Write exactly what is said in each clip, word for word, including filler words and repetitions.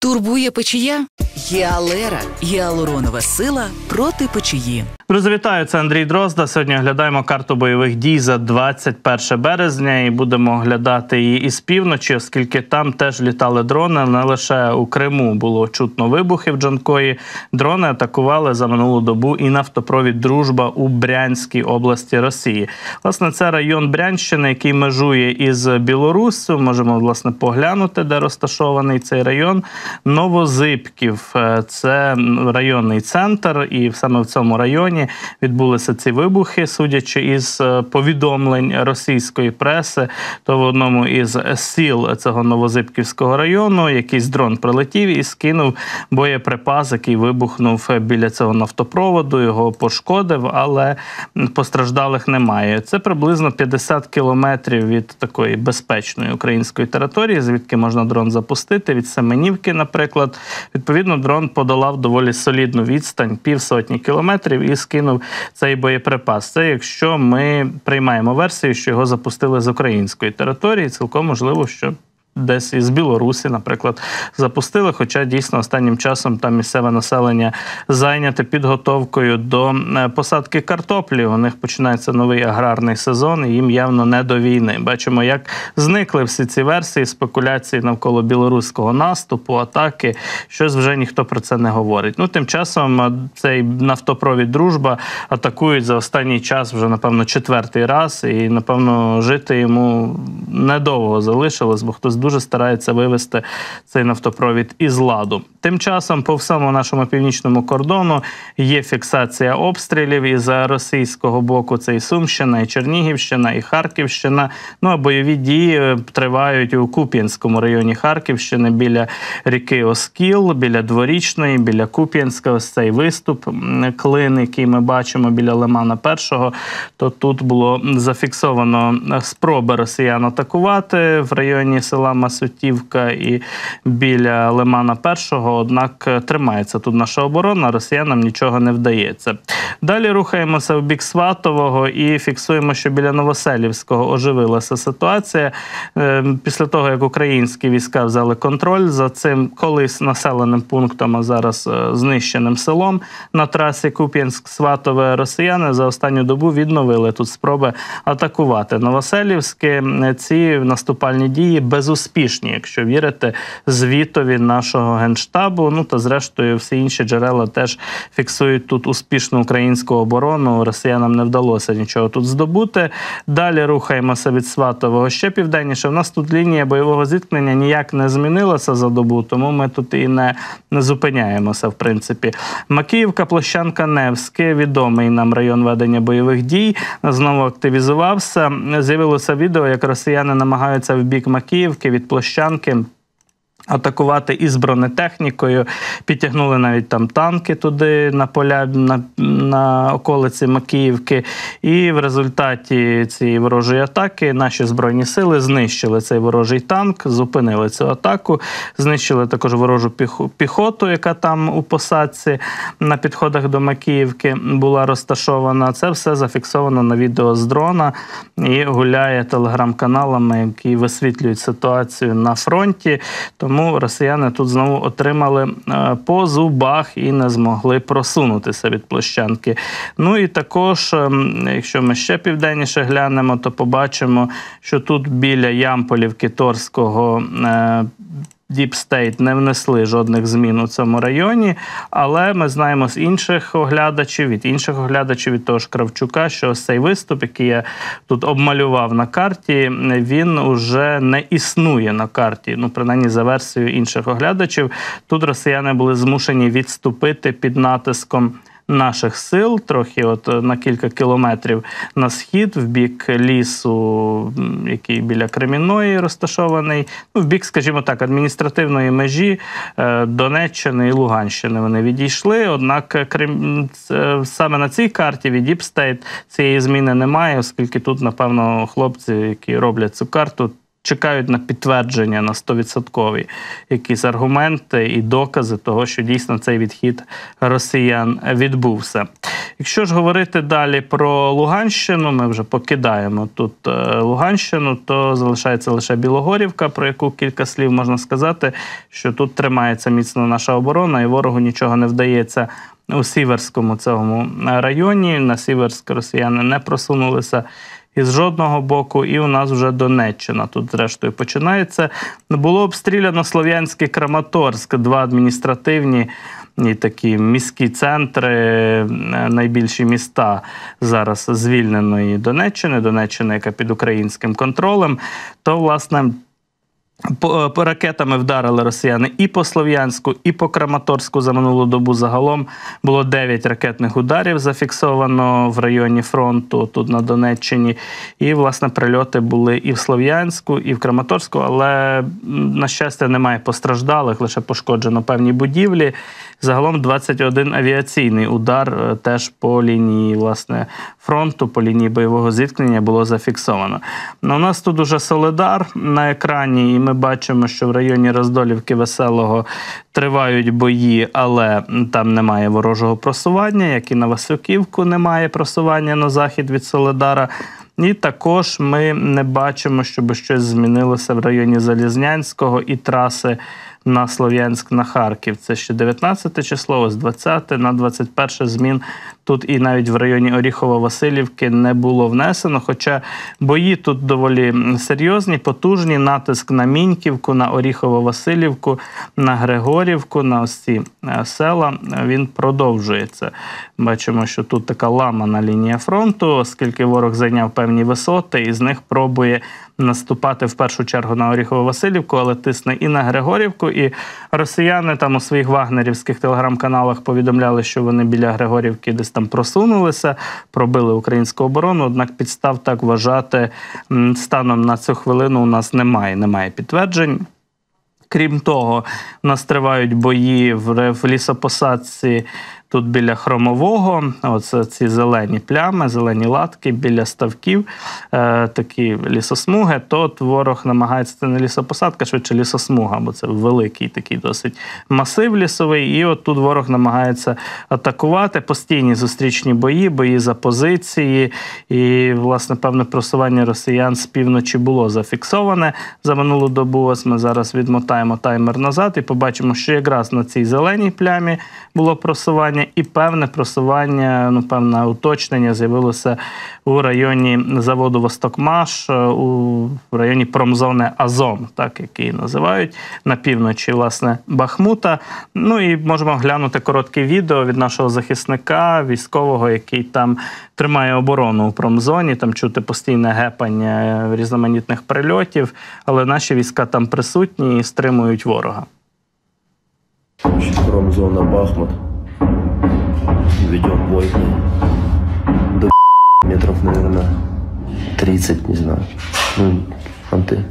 Турбує печія? Гіалера – гіалуронова сила проти печії. Друзі, вітаю, це Андрій Дрозда. Сьогодні оглядаємо карту бойових дій за двадцять перше березня і будемо оглядати її із півночі, оскільки там теж літали дрони. Не лише у Криму було чутно вибухи в Джанкої. Дрони атакували за минулу добу і нафтопровід «Дружба» у Брянській області Росії. Власне, це район Брянщини, який межує із Білоруссю. Можемо, власне, поглянути, де розташований цей район. Новозибків – це районний центр, і саме в цьому районі відбулися ці вибухи. Судячи із повідомлень російської преси, то в одному із сіл цього Новозибківського району якийсь дрон прилетів і скинув боєприпас, який вибухнув біля цього нафтопроводу, його пошкодив, але постраждалих немає. Це приблизно п'ятдесят кілометрів від такої безпечної української території, звідки можна дрон запустити, від Семенівки, наприклад. Відповідно, дрон подолав доволі солідну відстань, півсотні кілометрів, і скинув цей боєприпас. Це якщо ми приймаємо версію, що його запустили з української території, цілком можливо, що десь із Білорусі, наприклад, запустили, хоча дійсно останнім часом там місцеве населення зайняте підготовкою до посадки картоплі. У них починається новий аграрний сезон, і їм явно не до війни. Бачимо, як зникли всі ці версії, спекуляції навколо білоруського наступу, атаки. Щось вже ніхто про це не говорить. Ну, тим часом цей нафтопровід «Дружба» атакують за останній час вже, напевно, четвертий раз, і, напевно, жити йому недовго залишилось, бо хтось дуже старається вивести цей нафтопровід із ладу. Тим часом по всьому нашому північному кордону є фіксація обстрілів із російського боку. Це і Сумщина, і Чернігівщина, і Харківщина. Ну а бойові дії тривають у Куп'янському районі Харківщини біля ріки Оскіл, біля Дворічної, біля Куп'янська. Ось цей виступ, клин, який ми бачимо біля Лимана Першого. То тут було зафіксовано спроби росіян атакувати в районі села Масютівка і біля Лимана Першого, однак тримається тут наша оборона, росіянам нічого не вдається. Далі рухаємося в бік Сватового і фіксуємо, що біля Новоселівського оживилася ситуація. Після того, як українські війська взяли контроль за цим колись населеним пунктом, а зараз знищеним селом на трасі Куп'янськ-Сватове, росіяни за останню добу відновили тут спроби атакувати Новоселівське. Ці наступальні дії безуспішні, якщо вірити звітові нашого Генштабу. Ну та зрештою всі інші джерела теж фіксують тут успішну українську оборону. Росіянам не вдалося нічого тут здобути. Далі рухаємося від Сватового ще південніше. У нас тут лінія бойового зіткнення ніяк не змінилася за добу, тому ми тут і не, не зупиняємося, в принципі. Макіївка, Площанка, Невське, відомий нам район ведення бойових дій, знову активізувався. З'явилося відео, як росіяни намагаються в бік Макіївки від Площанки атакувати із бронетехнікою, підтягнули навіть там танки туди на поля, на, на околиці Макіївки, і в результаті цієї ворожої атаки наші Збройні сили знищили цей ворожий танк, зупинили цю атаку, знищили також ворожу піхоту, яка там у посадці на підходах до Макіївки була розташована. Це все зафіксовано на відео з дрона і гуляє телеграм-каналами, які висвітлюють ситуацію на фронті. Тому росіяни тут знову отримали по зубах і не змогли просунутися від Площанки. Ну і також, якщо ми ще південніше глянемо, то побачимо, що тут біля Ямполівки, Торського, Deep State не внесли жодних змін у цьому районі, але ми знаємо з інших оглядачів, від інших оглядачів, від того ж Кравчука, що ось цей виступ, який я тут обмалював на карті, він уже не існує на карті, ну, принаймні за версією інших оглядачів. Тут росіяни були змушені відступити під натиском наших сил, трохи от на кілька кілометрів на схід, в бік лісу, який біля Кремінної розташований, ну, в бік, скажімо так, адміністративної межі Донеччини і Луганщини вони відійшли, однак Крим... саме на цій карті від Deep State цієї зміни немає, оскільки тут, напевно, хлопці, які роблять цю карту, чекають на підтвердження на сто відсотків якісь аргументи і докази того, що дійсно цей відхід росіян відбувся. Якщо ж говорити далі про Луганщину, ми вже покидаємо тут Луганщину, то залишається лише Білогорівка, про яку кілька слів можна сказати, що тут тримається міцно наша оборона і ворогу нічого не вдається у Сіверському цьому районі. На Сіверськ росіяни не просунулися із жодного боку, і у нас вже Донеччина тут зрештою починається. Було обстріляно Слов'янський Краматорськ, два адміністративні і такі міські центри, найбільші міста зараз звільненої Донеччини, Донеччини, яка під українським контролем, то, власне, По, по ракетами вдарили росіяни і по Слов'янську, і по Краматорську за минулу добу. Загалом було дев'ять ракетних ударів зафіксовано в районі фронту, тут на Донеччині. І, власне, прильоти були і в Слов'янську, і в Краматорську, але, на щастя, немає постраждалих, лише пошкоджено певні будівлі. Загалом двадцять один авіаційний удар теж по лінії, власне, фронту, по лінії бойового зіткнення було зафіксовано. Но у нас тут уже Солидар на екрані, і ми бачимо, що в районі Роздолівки, Веселого тривають бої, але там немає ворожого просування, як і на Васюківку немає просування на захід від Солидара. І також ми не бачимо, щоб щось змінилося в районі Залізнянського і траси на Слов'янськ, на Харків. Це ще дев'ятнадцяте число, ось двадцяте, на двадцять перше змін тут і навіть в районі Оріхово-Василівки не було внесено, хоча бої тут доволі серйозні, потужні, натиск на Міньківку, на Оріхово-Василівку, на Григорівку, на ось ці села, він продовжується. Бачимо, що тут така ламана лінія фронту, оскільки ворог зайняв певні висоти і з них пробує наступати в першу чергу на Оріхово-Василівку, але тисне і на Григорівку, і росіяни там у своїх вагнерівських телеграм-каналах повідомляли, що вони біля Григорівки десь там просунулися, пробили українську оборону, однак підстав так вважати станом на цю хвилину у нас немає, немає підтверджень. Крім того, у нас тривають бої в лісопосадці тут біля Хромового, оце ці зелені плями, зелені латки біля ставків, е, такі лісосмуги, то от ворог намагається, це не лісопосадка, швидше лісосмуга, бо це великий такий досить масив лісовий, і от тут ворог намагається атакувати, постійні зустрічні бої, бої за позиції, і, власне, певне просування росіян з півночі було зафіксоване за минулу добу. Ось ми зараз відмотаємо таймер назад і побачимо, що якраз на цій зеленій плямі було просування, і певне просування, ну, певне уточнення з'явилося у районі заводу «Востокмаш», у районі промзони «Азом», так, який називають, на півночі, власне, Бахмута. Ну і можемо глянути коротке відео від нашого захисника, військового, який там тримає оборону у промзоні, там чути постійне гепання різноманітних прильотів, але наші війська там присутні і стримують ворога. Промзона Бахмут. Ведем бой до метров, наверное, тридцать, не знаю. Ну, фронты.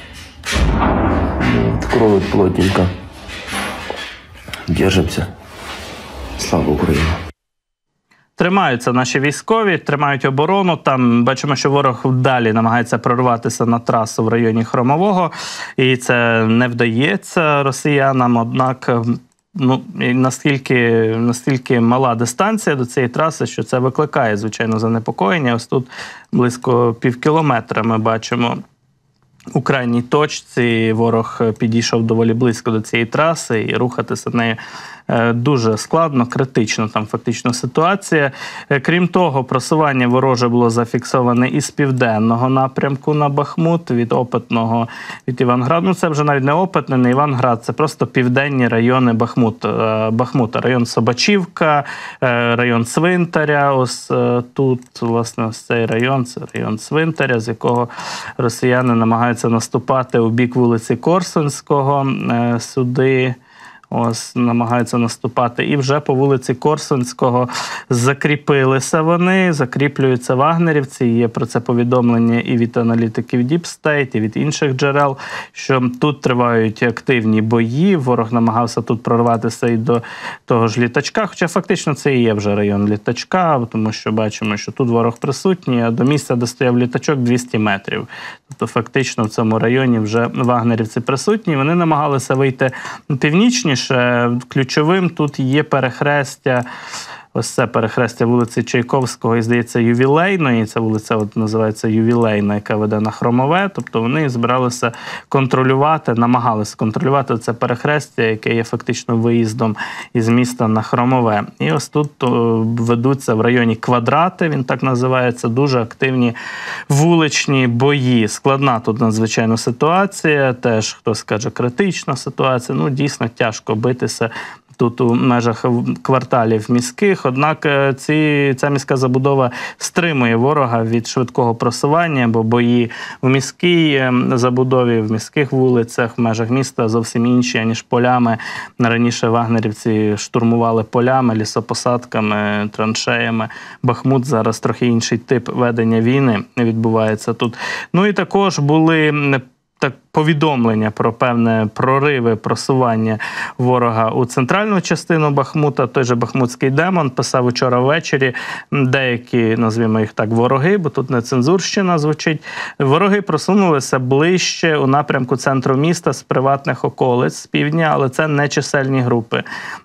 Ну, кровь плотненько. Держимся. Слава Україні. Тримаються наші військові, тримають оборону. Там бачимо, що ворог далі намагається прорватися на трасу в районі Хромового. І це не вдається росіянам, однак ну, наскільки, наскільки мала дистанція до цієї траси, що це викликає, звичайно, занепокоєння. Ось тут близько пів кілометра ми бачимо. У крайній точці ворог підійшов доволі близько до цієї траси, і рухатися нею дуже складно, критично там фактично ситуація. Крім того, просування вороже було зафіксоване із південного напрямку на Бахмут, від Опитного, від Іванграду. Ну, це вже навіть не Опитне, не Іванград, це просто південні райони Бахмут, Бахмута. Район Собачівка, район Цвинтаря, ось тут, власне, ось цей район, це район Цвинтаря, з якого росіяни намагаються наступати у бік вулиці Корсунського, сюди. ось намагаються наступати. І вже по вулиці Корсунського закріпилися вони, закріплюються вагнерівці. Є про це повідомлення і від аналітиків Deep State, і від інших джерел, що тут тривають активні бої. Ворог намагався тут прорватися і до того ж літачка, хоча фактично це і є вже район літачка, тому що бачимо, що тут ворог присутній, а до місця, де стояв літачок, двісті метрів. Тобто фактично в цьому районі вже вагнерівці присутні. Вони намагалися вийти північніше. Ключовим тут є перехрестя, ось це перехрестя вулиці Чайковського і, здається, Ювілейної. Ця вулиця от називається Ювілейна, яка веде на Хромове. Тобто вони збиралися контролювати, намагалися контролювати це перехрестя, яке є фактично виїздом із міста на Хромове. І ось тут о, ведуться в районі Квадрати, він так називається, дуже активні вуличні бої. Складна тут надзвичайно ситуація, теж, хтось каже, критична ситуація. Ну, дійсно тяжко битися тут у межах кварталів міських, однак ці, ця міська забудова стримує ворога від швидкого просування, бо бої в міській забудові, в міських вулицях, в межах міста зовсім інші, аніж полями. Раніше вагнерівці штурмували полями, лісопосадками, траншеями. Бахмут зараз трохи інший тип ведення війни відбувається тут. Ну і також були так повідомлення про певне прориви, просування ворога у центральну частину Бахмута. Той же бахмутський демон писав вчора ввечері, деякі, назвімо їх так, вороги, бо тут не цензурщина звучить, вороги просунулися ближче у напрямку центру міста з приватних околиць з півдня, але це не чисельні групи.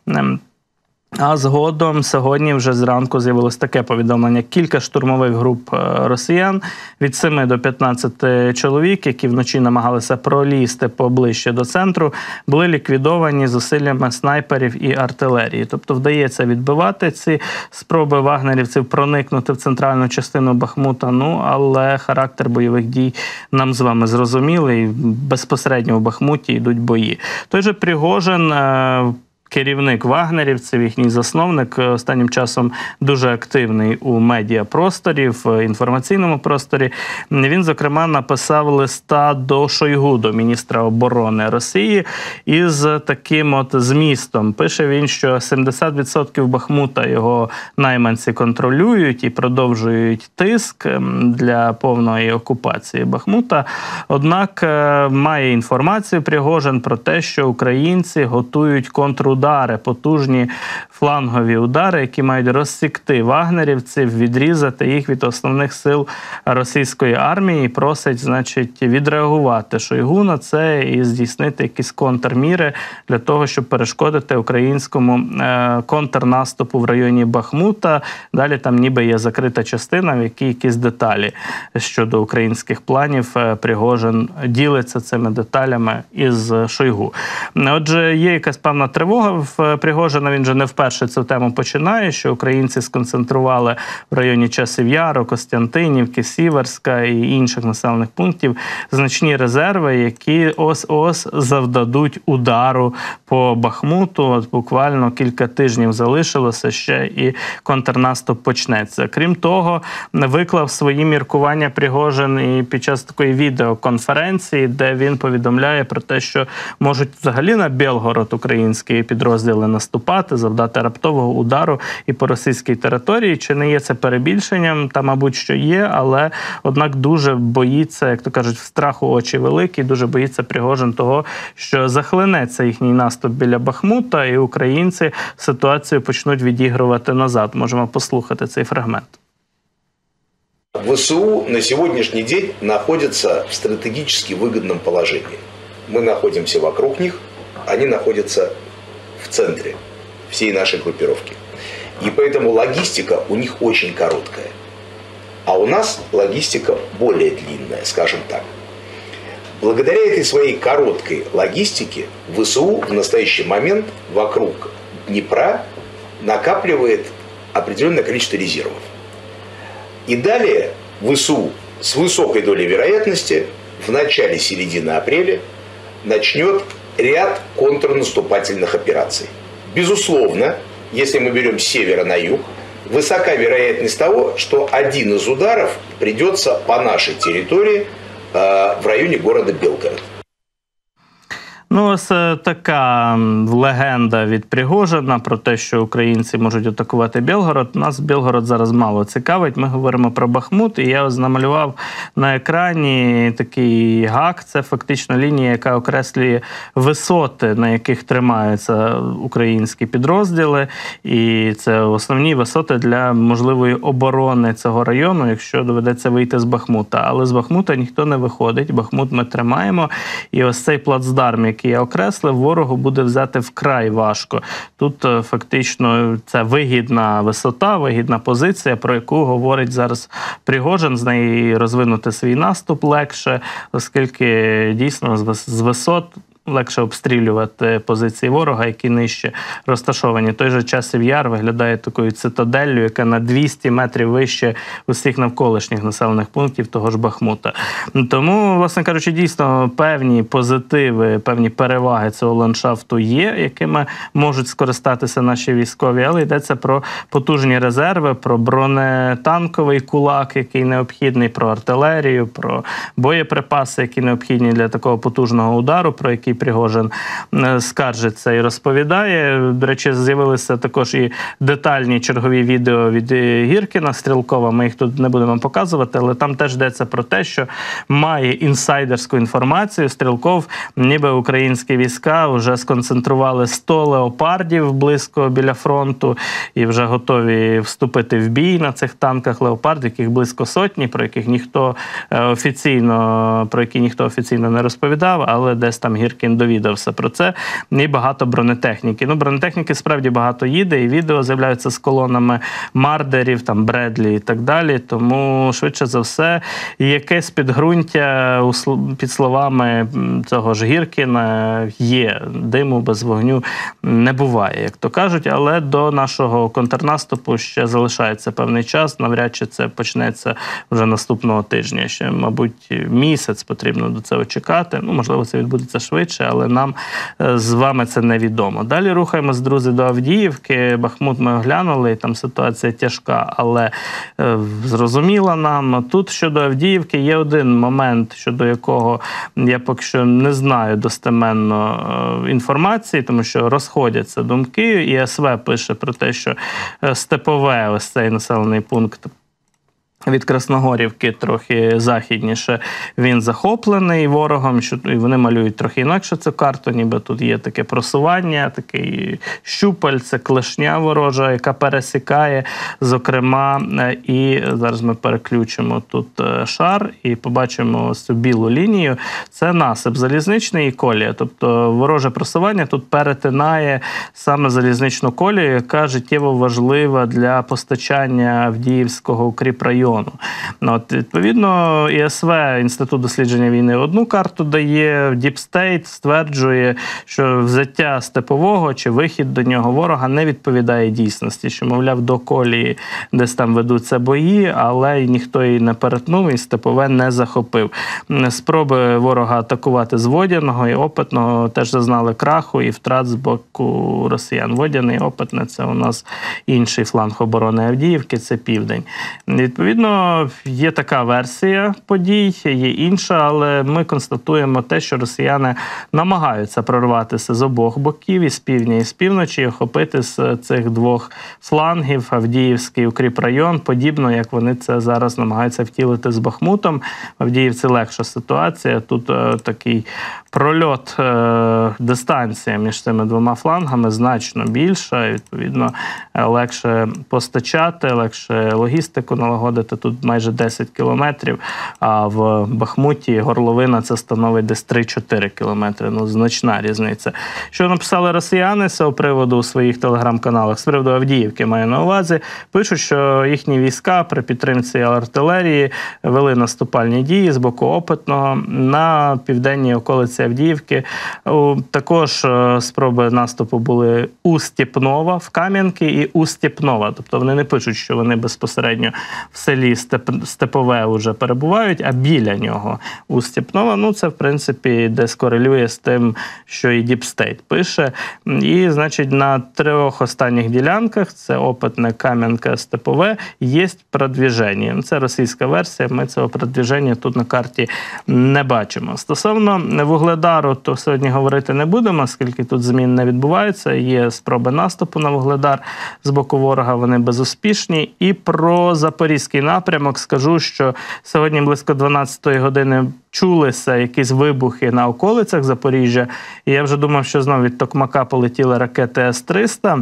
А згодом сьогодні вже зранку з'явилось таке повідомлення. Кілька штурмових груп росіян від семи до п'ятнадцяти чоловік, які вночі намагалися пролізти поближче до центру, були ліквідовані зусиллями снайперів і артилерії. Тобто вдається відбивати ці спроби вагнерівців проникнути в центральну частину Бахмута, ну, але характер бойових дій нам з вами зрозумілий. Безпосередньо в Бахмуті йдуть бої. Той же Пригожин, керівник вагнерівців, їхній засновник, останнім часом дуже активний у медіапросторі, в інформаційному просторі. Він, зокрема, написав листа до Шойгу, до міністра оборони Росії, із таким от змістом. Пише він, що сімдесят відсотків Бахмута його найманці контролюють і продовжують тиск для повної окупації Бахмута. Однак має інформацію Пригожин про те, що українці готують контрудар. Удари, потужні флангові удари, які мають розсікти вагнерівців, відрізати їх від основних сил російської армії, і просить, значить, відреагувати Шойгу на це і здійснити якісь контрміри для того, щоб перешкодити українському е, контрнаступу в районі Бахмута. Далі там ніби є закрита частина, в якій якісь деталі щодо українських планів. Пригожин ділиться цими деталями із Шойгу. Отже, є якась певна тривога в Пригожина, він же не вперше цю тему починає, що українці сконцентрували в районі Часів Яру, Костянтинівки, Сіверська і інших населених пунктів значні резерви, які ось-ось завдадуть удару по Бахмуту. От буквально кілька тижнів залишилося ще і контрнаступ почнеться. Крім того, виклав свої міркування Пригожин і під час такої відеоконференції, де він повідомляє про те, що можуть взагалі на Білгород українські підрозділи наступати, завдати раптового удару і по російській території. Чи не є це перебільшенням? Та, мабуть, що є, але, однак, дуже боїться, як то кажуть, в страху очі великі, дуже боїться Пригожин того, що захлинеться їхній наступ біля Бахмута, і українці ситуацію почнуть відігрувати назад. Можемо послухати цей фрагмент. ВСУ на сегодняшний день находятся в стратегически выгодном положении. Мы находимся вокруг них, они находятся в центре всей нашей группировки. И поэтому логистика у них очень короткая. А у нас логистика более длинная, скажем так. Благодаря этой своей короткой логистике ВСУ в настоящий момент вокруг Днепра накапливает определенное количество резервов. И далее ВСУ с высокой долей вероятности в начале-середине апреля начнет ряд контрнаступательных операций. Безусловно, если мы берем с севера на юг, высока вероятность того, что один из ударов придется по нашей территории э, в районе города Белгород. Ну, ось така легенда від Пригожина про те, що українці можуть атакувати Білгород. Нас Білгород зараз мало цікавить. Ми говоримо про Бахмут, і я ось намалював на екрані такий гак. Це фактично лінія, яка окреслює висоти, на яких тримаються українські підрозділи. І це основні висоти для можливої оборони цього району, якщо доведеться вийти з Бахмута. Але з Бахмута ніхто не виходить. Бахмут ми тримаємо. І ось цей плацдарм, який я окреслив, ворогу буде взяти вкрай важко. Тут фактично це вигідна висота, вигідна позиція, про яку говорить зараз Пригожин. З неї розвинути свій наступ легше, оскільки дійсно з висот легше обстрілювати позиції ворога, які нижче розташовані. Той же Часів Яр виглядає такою цитаделлю, яка на двісті метрів вище усіх навколишніх населених пунктів того ж Бахмута. Тому, власне кажучи, дійсно певні позитиви, певні переваги цього ландшафту є, якими можуть скористатися наші військові, але йдеться про потужні резерви, про бронетанковий кулак, який необхідний, про артилерію, про боєприпаси, які необхідні для такого потужного удару, про який Пригожин скаржиться і розповідає. До речі, з'явилися також і детальні чергові відео від Гіркіна, Стрілкова. Ми їх тут не будемо показувати, але там теж йдеться про те, що має інсайдерську інформацію. Стрілков, ніби українські війська вже сконцентрували сто леопардів близько біля фронту і вже готові вступити в бій на цих танках леопард, яких близько сотні, про яких ніхто офіційно, про які ніхто офіційно не розповідав, але десь там Гіркін довідався про це. І багато бронетехніки. Ну, бронетехніки справді багато їде, і відео з'являються з колонами Мардерів, там, Бредлі і так далі. Тому, швидше за все, якесь підґрунтя під словами цього ж Гіркіна є. Диму без вогню не буває, як то кажуть. Але до нашого контрнаступу ще залишається певний час. Навряд чи це почнеться вже наступного тижня. Ще, мабуть, місяць потрібно до цього чекати. Ну, можливо, це відбудеться швидше, але нам з вами це невідомо. Далі рухаємось, друзі, до Авдіївки. Бахмут ми оглянули, і там ситуація тяжка, але е, зрозуміла нам. Тут щодо Авдіївки є один момент, щодо якого я поки що не знаю достеменно е, інформації, тому що розходяться думки. І ес-ве пише про те, що Степове, ось цей населений пункт від Красногорівки трохи західніше, він захоплений ворогом, що і вони малюють трохи інакше цю карту, ніби тут є таке просування, такий щупаль, це клешня ворожа, яка пересікає, зокрема, і зараз ми переключимо тут шар і побачимо ось цю білу лінію. Це насип залізничний і колія, тобто вороже просування тут перетинає саме залізничну колію, яка життєво важлива для постачання Авдіївського укріпрайону. От, відповідно, і ес-ве, Інститут дослідження війни, одну карту дає, Deep State стверджує, що взяття Степового чи вихід до нього ворога не відповідає дійсності, що, мовляв, до колії десь там ведуться бої, але ніхто її не перетнув і Степове не захопив. Спроби ворога атакувати з Водяного і Опитного теж зазнали краху і втрат з боку росіян. Водяний і Опитне – це у нас інший фланг оборони Авдіївки, це південь. Відповідно, є така версія подій, є інша, але ми констатуємо те, що росіяни намагаються прорватися з обох боків, і з півдня, і з півночі, і охопити з цих двох флангів Авдіївський укріпрайон, подібно, як вони це зараз намагаються втілити з Бахмутом. В Авдіївці легша ситуація, тут е, такий прольот, е, дистанція між цими двома флангами значно більша, і, відповідно, легше постачати, легше логістику налагодити. Тут майже десять кілометрів, а в Бахмуті горловина це становить десь три-чотири кілометри. Ну, значна різниця. Що написали росіяни з цього приводу у своїх телеграм-каналах, з приводу Авдіївки маю на увазі, пишуть, що їхні війська при підтримці артилерії вели наступальні дії з боку Опитного на південній околиці Авдіївки. Також спроби наступу були у Степнова, в Кам'янки і у Степнова. Тобто вони не пишуть, що вони безпосередньо в селі селі Степове вже перебувають, а біля нього у Степнова. Ну, це, в принципі, десь корелює з тим, що і Deep State пише. І, значить, на трьох останніх ділянках, це Опитне, Кам'янка, Степове, є продвіження. Це російська версія, ми цього продвіження тут на карті не бачимо. Стосовно Вугледару, то сьогодні говорити не будемо, оскільки тут змін не відбуваються. Є спроби наступу на Вугледар з боку ворога, вони безуспішні. І про Запорізький напрямок скажу, що сьогодні близько дванадцятої години чулися якісь вибухи на околицях Запоріжжя. І я вже думав, що знову від Токмака полетіли ракети С триста.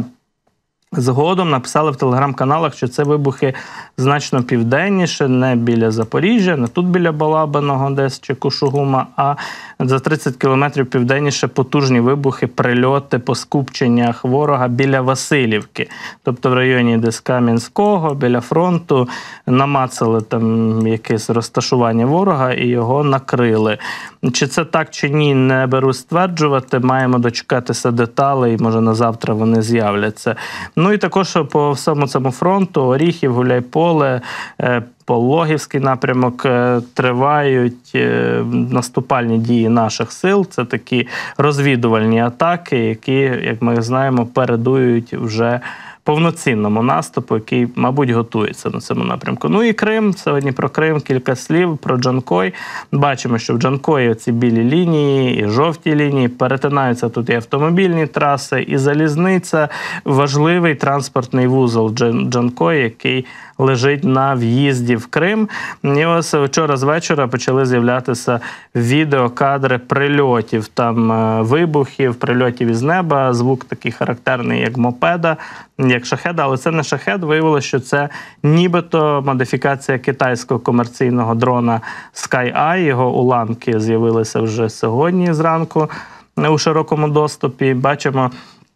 Згодом написали в телеграм-каналах, що це вибухи значно південніше, не біля Запоріжжя, не тут біля Балабиного десь чи Кушугума, а за тридцять кілометрів південніше потужні вибухи, прильоти по скупченнях ворога біля Василівки. Тобто в районі десь Кам'янського, біля фронту, намацали там якесь розташування ворога і його накрили. Чи це так, чи ні, не беру стверджувати. Маємо дочекатися деталей, може на завтра вони з'являться. Ну і також по всьому цьому фронту Оріхів, Гуляйполе, Пологівський напрямок тривають наступальні дії наших сил. Це такі розвідувальні атаки, які, як ми знаємо, передують вже повноцінному наступу, який, мабуть, готується на цьому напрямку. Ну і Крим. Сьогодні про Крим кілька слів, про Джанкой. Бачимо, що в Джанкої ці білі лінії і жовті лінії, перетинаються тут і автомобільні траси, і залізниця. Важливий транспортний вузол Джанкой, який лежить на в'їзді в Крим. І ось вчора з вечора почали з'являтися відеокадри прильотів, там вибухів, прильотів із неба, звук такий характерний, як мопеда, як шахеда, але це не шахед, виявилося, що це нібито модифікація китайського комерційного дрона Sky-Eye, його уламки з'явилися вже сьогодні зранку у широкому доступі. Бачимо,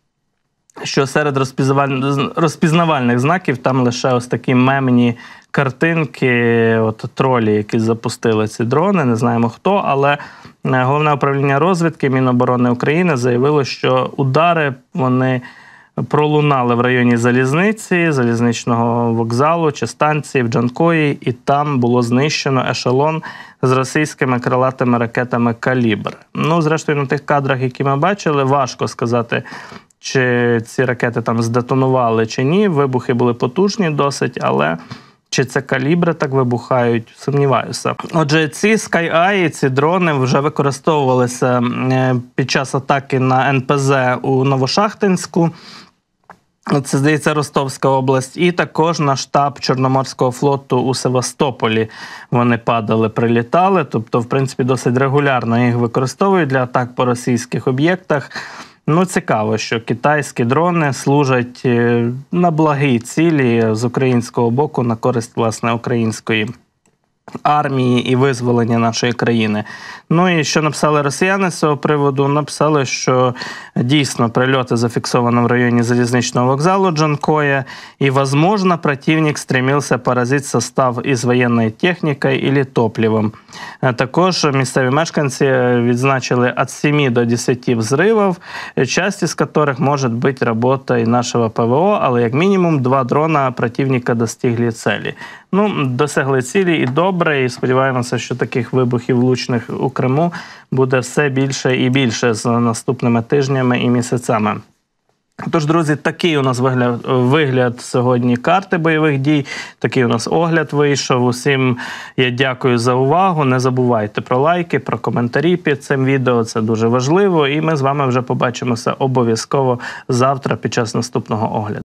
що серед розпізнавальних знаків там лише ось такі мемні картинки, от тролі, які запустили ці дрони, не знаємо хто, але Головне управління розвідки Міноборони України заявило, що удари вони пролунали в районі залізниці, залізничного вокзалу чи станції в Джанкої, і там було знищено ешелон з російськими крилатими ракетами «Калібр». Ну, зрештою, на тих кадрах, які ми бачили, важко сказати, чи ці ракети там здетонували чи ні. Вибухи були потужні досить, але чи це калібри так вибухають, сумніваюся. Отже, ці Sky-Eye, ці дрони вже використовувалися під час атаки на ен пе зет у Новошахтинську. Це, здається, Ростовська область. І також на штаб Чорноморського флоту у Севастополі вони падали, прилітали. Тобто, в принципі, досить регулярно їх використовують для атак по російських об'єктах. Ну, цікаво, що китайські дрони служать на благі цілі з українського боку, на користь, власне, української армії і визволення нашої країни. Ну і що написали росіяни з цього приводу? Написали, що дійсно прильоти зафіксовано в районі залізничного вокзалу Джанкоя, и, возможно, противник стремился поразить состав із воєнної технікою или топливом. Також місцеві мешканці відзначили від семи до десяти взривів, часть із яких може бути робота і нашого пе ве о, але як мінімум два дрона противника достигли цілі. Ну, досягли цілі і добре, і сподіваємося, що таких вибухів влучних у Криму буде все більше і більше з наступними тижнями і місяцями. Тож, друзі, такий у нас вигляд, вигляд сьогодні карти бойових дій, такий у нас огляд вийшов. Усім я дякую за увагу. Не забувайте про лайки, про коментарі під цим відео, це дуже важливо. І ми з вами вже побачимося обов'язково завтра під час наступного огляду.